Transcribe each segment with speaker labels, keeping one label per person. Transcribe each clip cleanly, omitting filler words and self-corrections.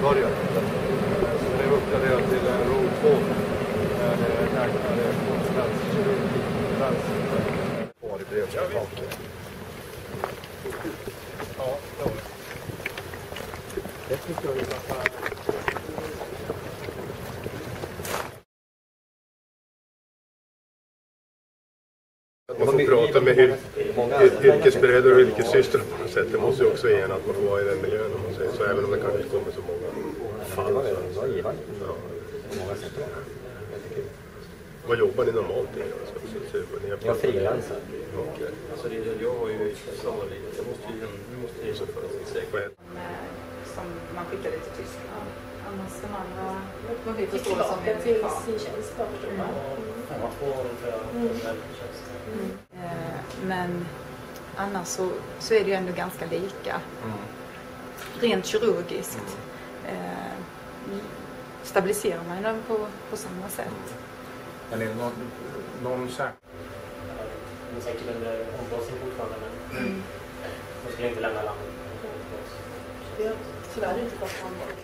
Speaker 1: början. Så det är uppgraderat till Road 2. Där det räknar konstnärskirurgi. Var i brevspaken. Ja, det var det. Det tycker jag är bara... Man får prata med yrkesbröder och yrkessystrar på något sätt. Det måste ju också ge en att man får vara i den miljön, om man säger så, även om det kanske inte kommer så många fall. Vad jobbar ni normalt i?
Speaker 2: Jag frilansar.
Speaker 1: Okej.
Speaker 3: Alltså jag har ju samma liv. Jag måste ju så för säkert.
Speaker 4: Som man skickade till Tyskland. Annars ska man vara
Speaker 5: tillbaka till sin tjänst.
Speaker 4: Men annars så är det ju ändå ganska lika. Rent kirurgiskt stabiliserar man den på samma sätt.
Speaker 6: Men är det någon särskild?
Speaker 2: Men säkert under omblåsning fortfarande, men man skulle inte lämna landet.
Speaker 5: Vi har tyvärr inte fått handboll.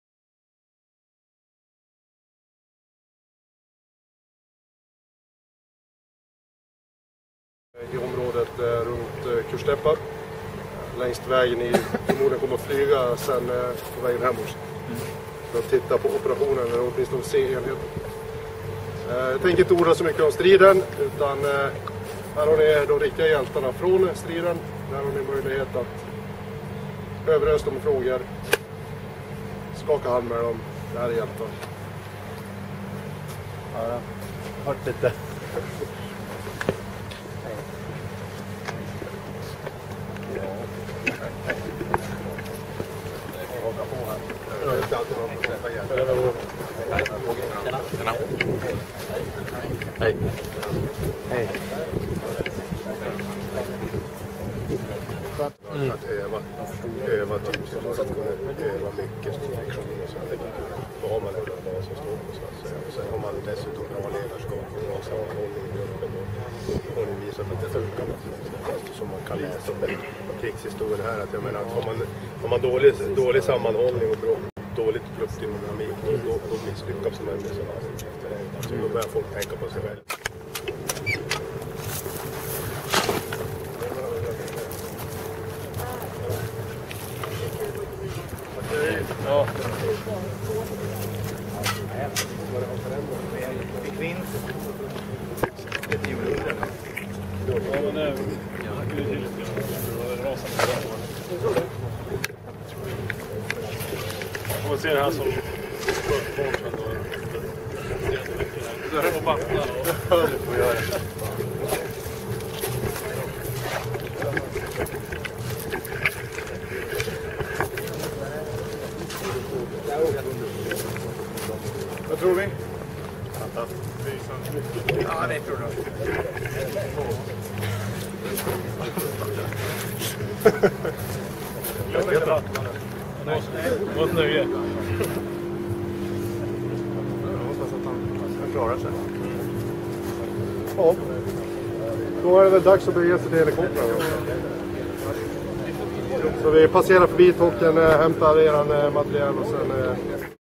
Speaker 1: I området runt Kursteppar. Längs vägen ni förmodligen kommer att flyga sen på vägen hemåt. För att titta på operationen eller åtminstone se enheten. Jag tänker inte orda så mycket om striden, utan här har ni de riktiga hjältarna från striden. Där har ni möjlighet att överrösta med frågor, skaka hand med dem. Det här är hjältar.
Speaker 6: Ja, jag har hört lite. Hej. Hej.
Speaker 1: Att öva typ så att kunna öva mycket friktion och så här. Då har man en bra bas att stå på, så att säga. Och sen har man dessutom bra ledarskap och bra sammanhållning i gruppen och ni visat att det funkar som man kan läsa om krigshistorien här. Att jag menar att har man dålig sammanhållning och dåligt gruppdynamik, då misslyckas man med sådana här. Så då börjar folk tänka på sig själv.
Speaker 6: Ja. Fick vi in ett jul? Ja, men det skulle till lite grann. Det var rasande bra. Om man ser det här som förspårsen då. Det här är vattna och det får göra. Vad tror vi? Ja, det tror jag. Jag vet inte. Det var ett nöje. Jag hoppas att han klarar sig. Ja, då är det väl dags att bege sig till helikoptern. Så vi passerar förbi toppen, hämtar eran material och sen...